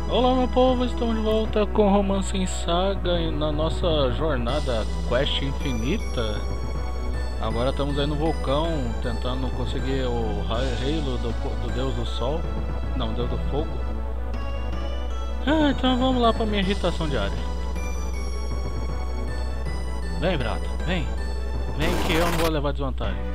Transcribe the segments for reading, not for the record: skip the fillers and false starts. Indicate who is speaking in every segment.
Speaker 1: Olá, meu povo, estamos de volta com Romance em Saga na nossa jornada Quest Infinita. Agora estamos aí no vulcão tentando conseguir o Halo do Deus do Sol, não, Deus do Fogo. Então vamos lá para minha irritação diária. Vem, Brata, vem que eu não vou levar desvantagem.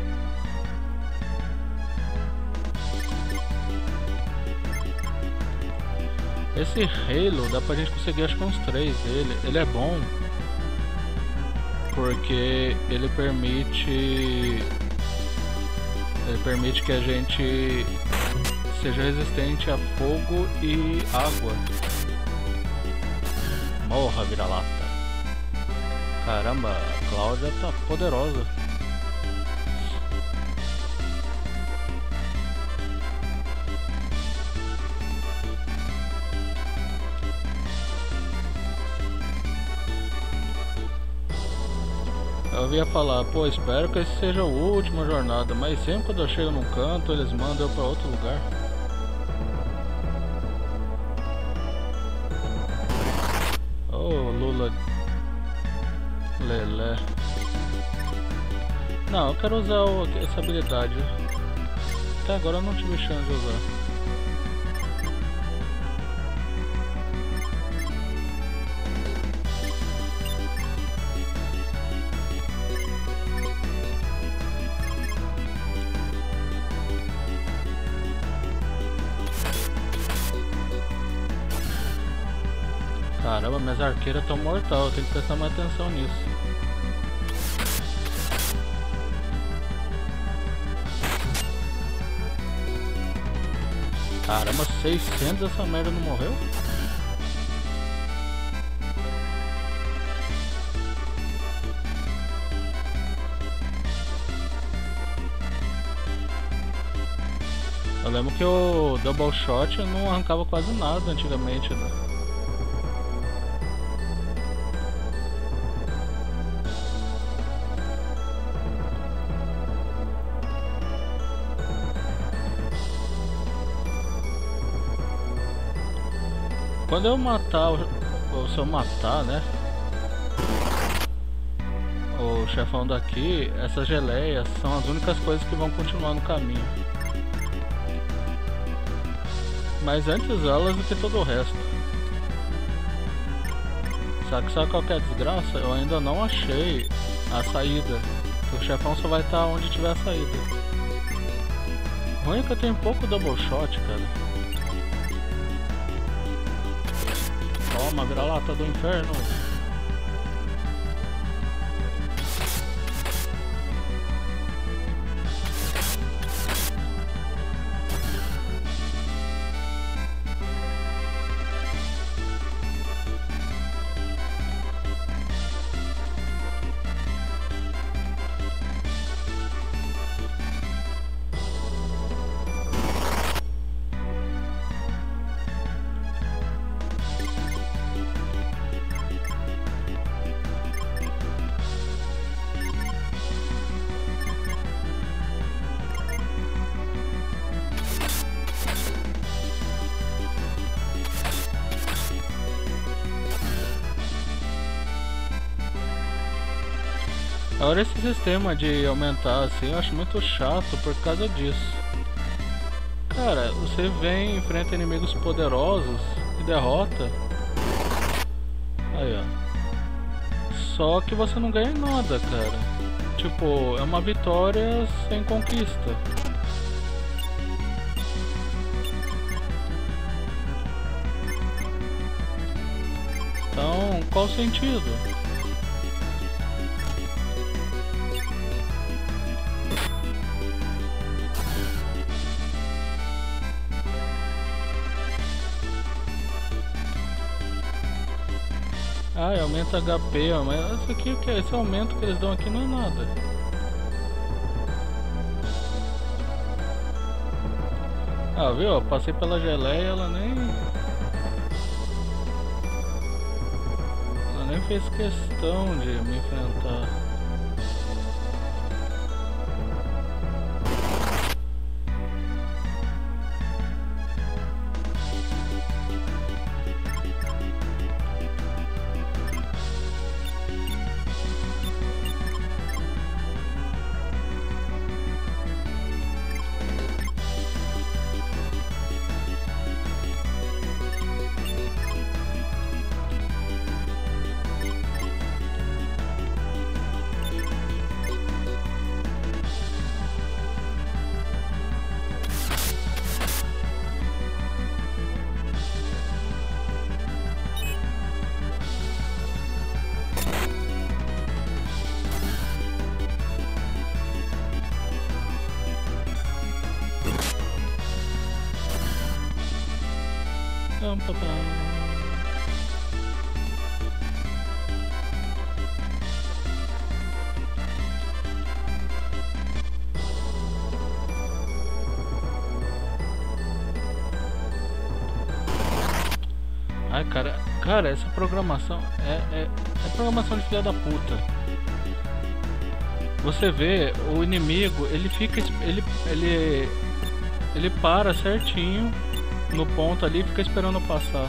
Speaker 1: Esse Halo dá pra gente conseguir acho que uns 3 dele. Ele é bom porque ele permite que a gente seja resistente a fogo e água. Morra, vira-lata. Caramba, a Cláudia tá poderosa. Eu ia falar, pô, espero que esse seja a última jornada, mas sempre quando eu chego num canto, eles mandam eu pra outro lugar. Oh, Lula. Lelé. Não, eu quero usar essa habilidade. Até agora eu não tive chance de usar. Caramba, minhas arqueiras estão mortal, eu tenho que prestar mais atenção nisso. Caramba, 600 essa merda não morreu? Eu lembro que o Double Shot não arrancava quase nada antigamente, né? Quando eu matar, ou se eu matar, né, o chefão daqui, essas geleias são as únicas coisas que vão continuar no caminho. Mas antes elas do que todo o resto. Sabe qual que é a desgraça? Eu ainda não achei a saída. O chefão só vai estar onde tiver a saída. O ruim é que eu tenho pouco double shot, cara. Toma, vira-lata do inferno. Agora esse sistema de aumentar assim eu acho muito chato por causa disso. Cara, você vem, enfrenta inimigos poderosos e derrota. Aí ó. Só que você não ganha nada, cara. Tipo, é uma vitória sem conquista. Então, qual o sentido? Ah, aumenta HP, ó, mas isso aqui, esse aumento que eles dão aqui não é nada. Ah, viu? Eu passei pela geleia, ela nem fez questão de me enfrentar. Ai, cara, essa programação é programação de filha da puta. Você vê o inimigo, ele fica, ele para certinho no ponto ali e fica esperando passar.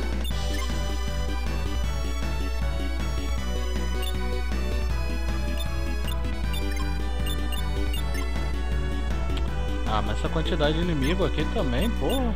Speaker 1: Ah, mas essa quantidade de inimigo aqui também, porra.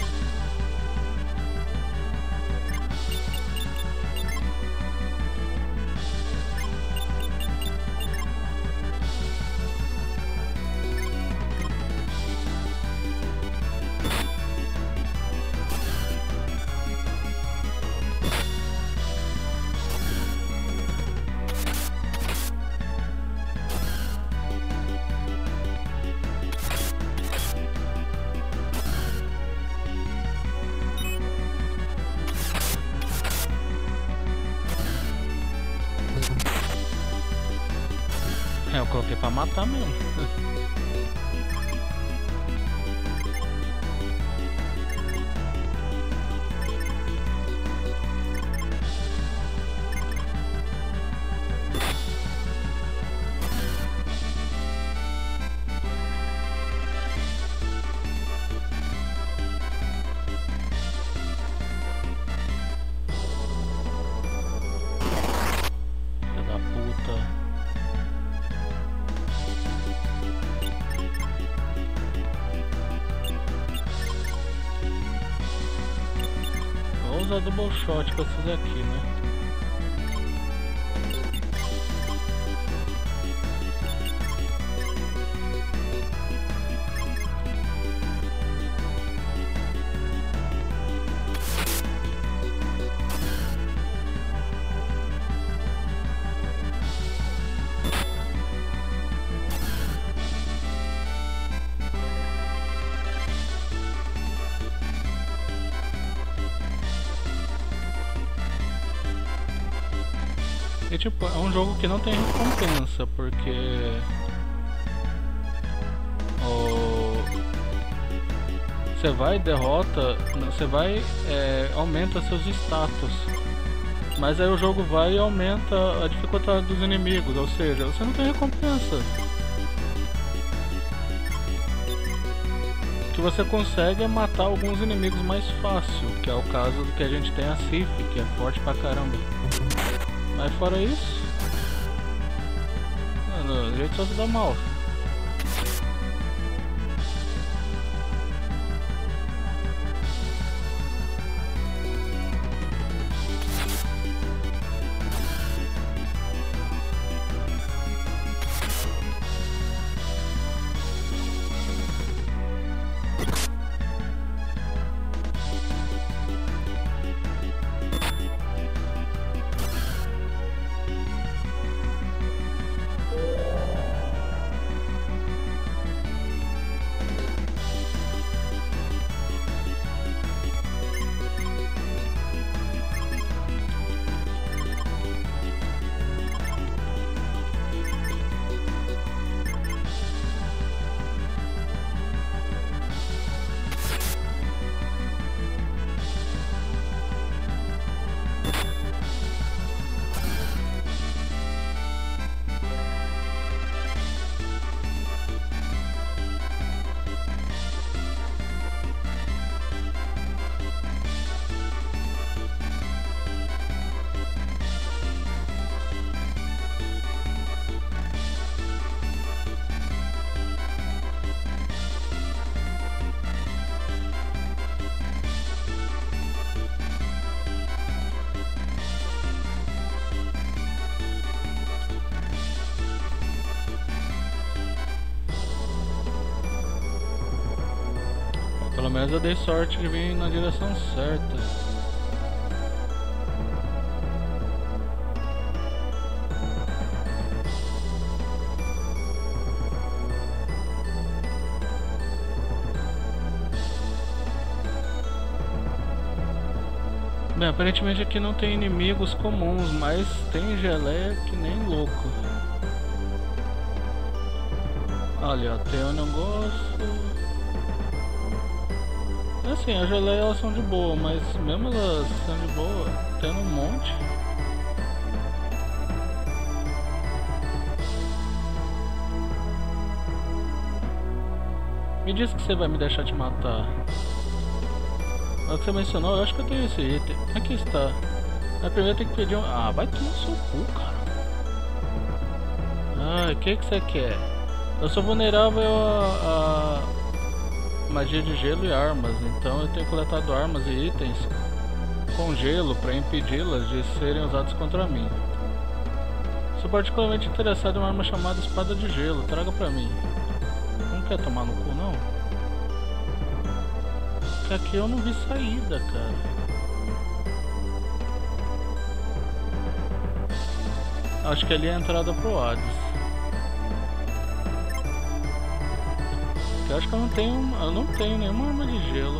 Speaker 1: Eu coloquei pra matar mesmo. Filha da puta. Vou usar double shot com esses aqui, né? E tipo, é um jogo que não tem recompensa, porque você vai, derrota, você vai, aumenta seus status, mas aí o jogo vai e aumenta a dificuldade dos inimigos, ou seja, você não tem recompensa. O que você consegue é matar alguns inimigos mais fácil, que é o caso do que a gente tem a Sif, que é forte pra caramba. Mas fora isso, mano, o jeito só se dá mal. Pelo menos eu dei sorte de vir na direção certa. Bem, aparentemente aqui não tem inimigos comuns, mas tem geleia que nem louco. Olha, tem um negócio... Assim, as geleias elas são de boa, mas mesmo elas sendo de boa, tendo um monte... Me diz que você vai me deixar te matar. O que você mencionou, eu acho que eu tenho esse item. Aqui está. Mas primeiro tem que pedir um... Ah, vai tomar seu cu, cara. Ah, o que você quer? Eu sou vulnerável a magia de gelo e armas, então eu tenho coletado armas e itens com gelo para impedi-las de serem usadas contra mim. Sou particularmente interessado em uma arma chamada espada de gelo, traga pra mim. Não quer tomar no cu, não? Porque aqui eu não vi saída, cara. Acho que ali é a entrada pro Hades. Eu acho que eu não tenho nenhuma arma de gelo.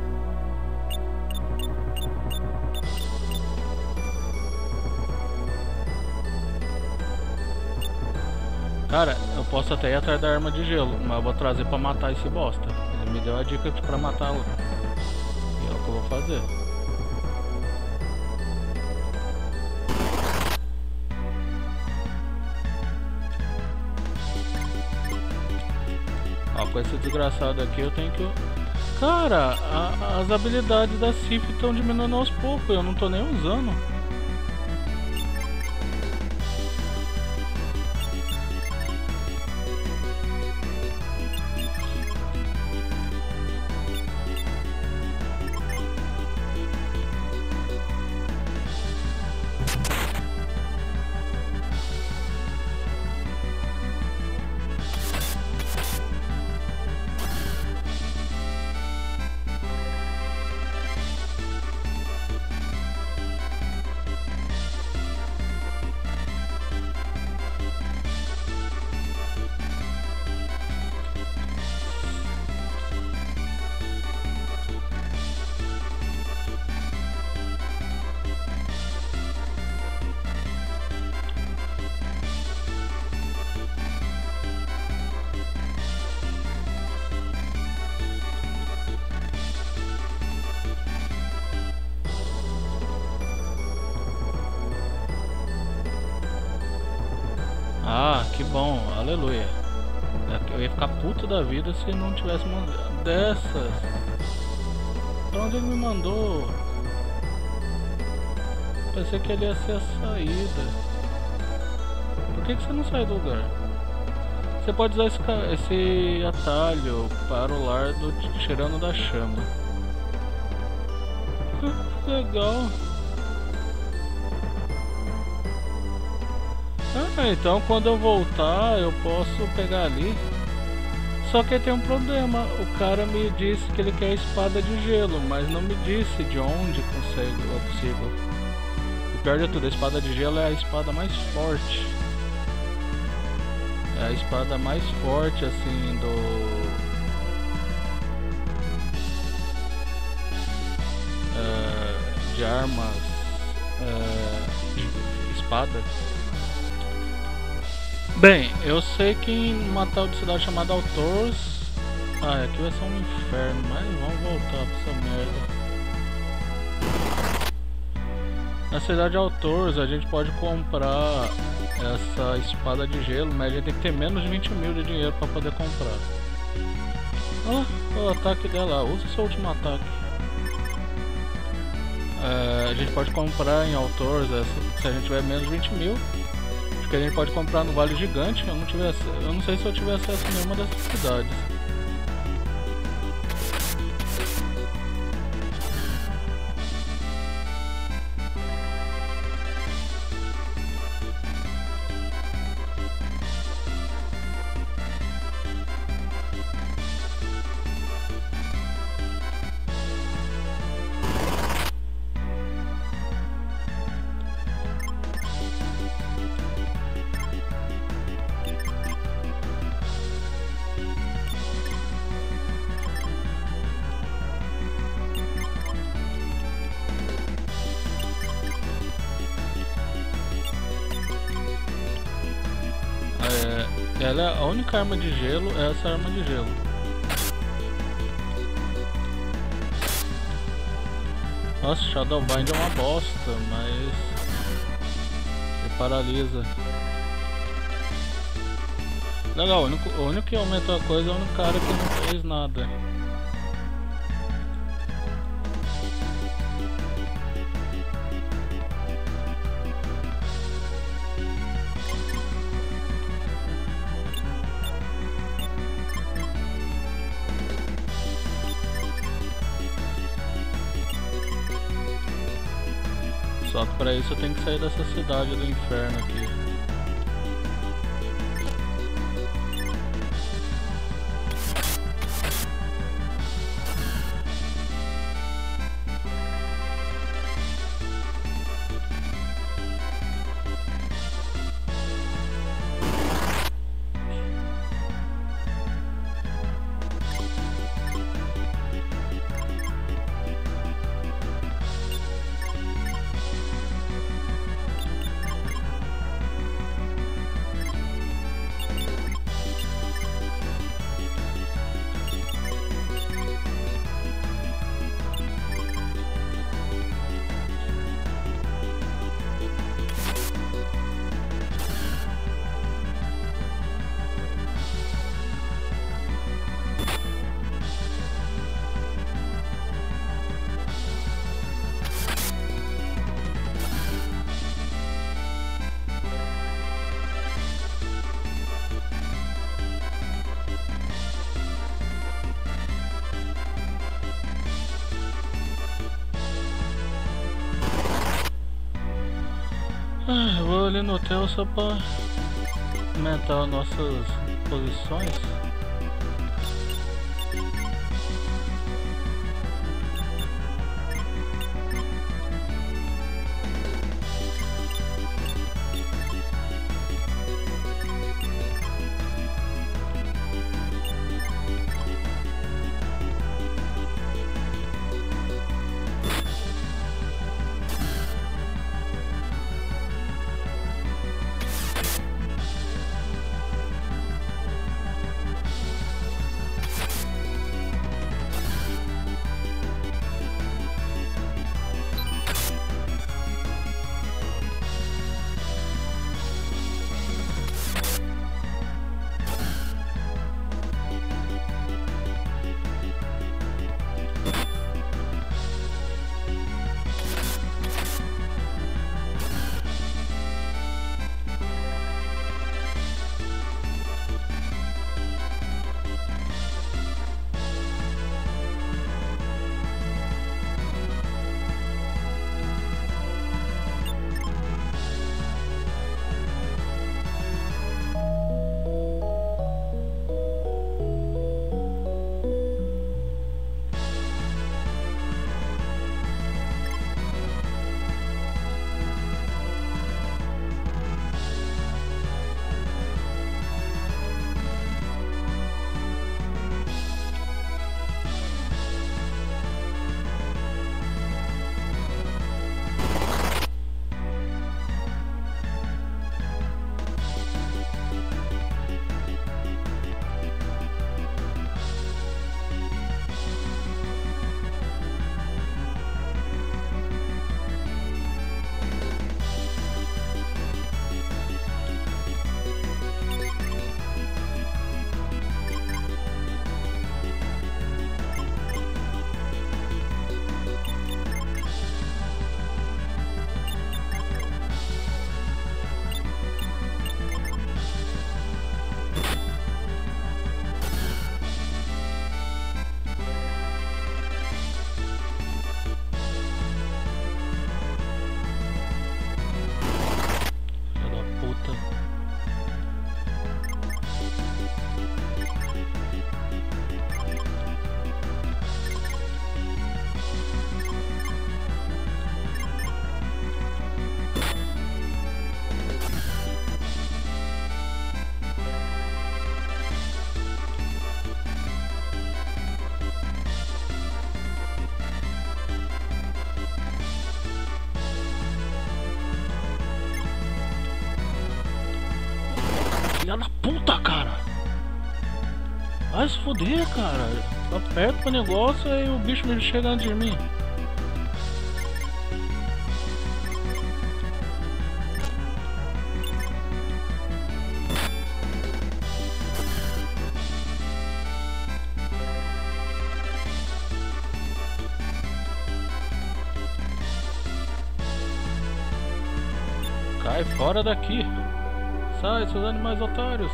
Speaker 1: Cara, eu posso até ir atrás da arma de gelo, mas eu vou trazer pra matar esse bosta. Ele me deu a dica pra matá-lo. E é o que eu vou fazer. Ó, com esse desgraçado aqui eu tenho que... Cara, as habilidades da Sif estão diminuindo aos poucos, eu não tô nem usando. Ah, que bom, aleluia. Eu ia ficar puto da vida se não tivesse uma dessas. Pra onde ele me mandou? Pensei que ele ia ser a saída. Por que você não sai do lugar? Você pode usar esse atalho para o lar do tirano da chama. Legal. Ah, então quando eu voltar eu posso pegar ali. Só que tem um problema, o cara me disse que ele quer espada de gelo, mas não me disse de onde eu consigo. O pior de tudo, a espada de gelo é a espada mais forte. É a espada mais forte assim de armas de espada. Bem, eu sei que em uma tal de cidade chamada Altors... Ah, aqui vai ser um inferno, mas vamos voltar pra essa merda. Na cidade de Altors a gente pode comprar essa espada de gelo, mas a gente tem que ter menos de 20 mil de dinheiro pra poder comprar. Olha lá, o ataque dela, usa seu último ataque. A gente pode comprar em Altors se a gente tiver menos de 20 mil. Que a gente pode comprar no Vale Gigante. Eu não sei se eu tiver acesso a nenhuma dessas cidades. Ela é a única arma de gelo, é essa arma de gelo. Nossa, Shadowbind é uma bosta, mas ele paralisa. Legal, o único que aumentou a coisa é o único cara que não fez nada. Só que pra isso eu tenho que sair dessa cidade do inferno aqui. Eu vou ali no hotel só pra aumentar nossas posições. Filha da puta, cara! Vai se foder, cara! Aperta o negócio e o bicho me chega antes de mim. Cai fora daqui! Sai, seus animais otários!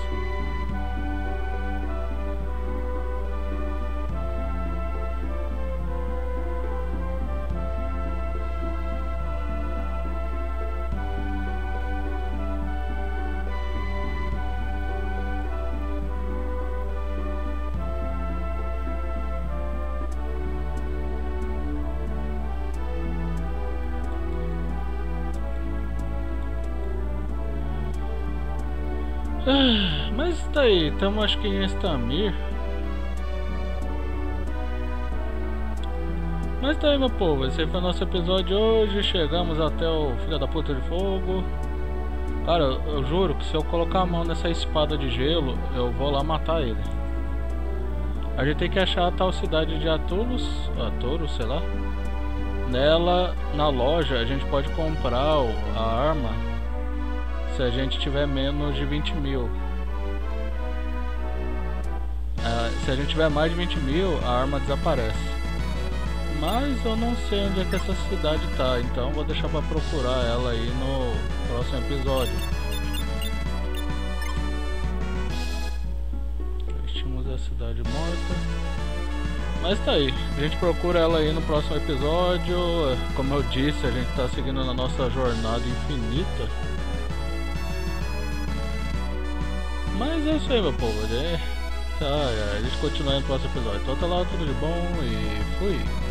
Speaker 1: Mas tá aí, estamos acho que em Estamir. Mas tá aí, meu povo, esse aí foi o nosso episódio de hoje. Chegamos até o Filho da Puta de Fogo. Cara, eu juro que se eu colocar a mão nessa espada de gelo, eu vou lá matar ele. A gente tem que achar a tal cidade de Atoros, sei lá. Nela, na loja, a gente pode comprar a arma se a gente tiver menos de 20 mil. Se a gente tiver mais de 20 mil, a arma desaparece. Mas eu não sei onde é que essa cidade tá, então vou deixar pra procurar ela aí no próximo episódio. Tínhamos a cidade morta. Mas tá aí, a gente procura ela aí no próximo episódio. Como eu disse, a gente tá seguindo na nossa jornada infinita. Mas é isso aí, meu povo. A gente continua no próximo episódio. Então tá lá, tudo de bom e fui.